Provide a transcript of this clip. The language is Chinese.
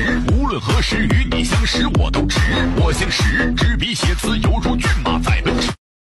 无论何时与你相识我都值。我姓史，执笔写词犹如